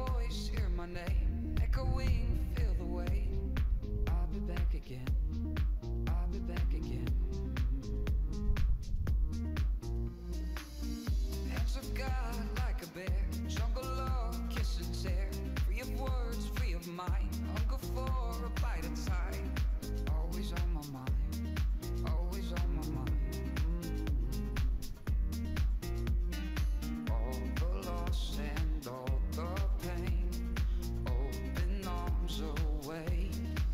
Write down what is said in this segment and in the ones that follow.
voice, hear my name, echoing, feel the weight. I'll be back again. I'll be back again. Hands of God like a bear, jungle love, kiss and tear. Free of words, free of mind, hunger for a bite of time. Always on my mind, always on my mind. All the loss and all the pain, open arms away.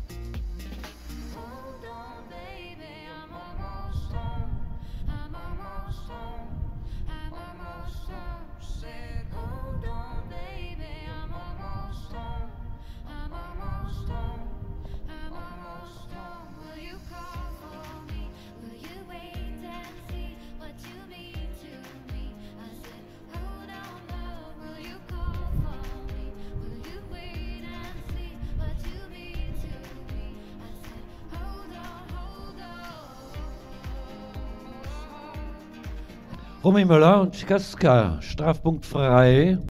Hold on, baby, I'm almost home. I'm almost home. I'm almost home. Said, hold on, baby, I'm almost home. I'm almost home. I'm almost home. Will you call for me? Will you wait and see what you mean to me? I said, hold on, love. Will you call for me? Will you wait and see what you mean to me? I said, hold on, hold on. Romy Möller und Cikaska, strafpunktfrei.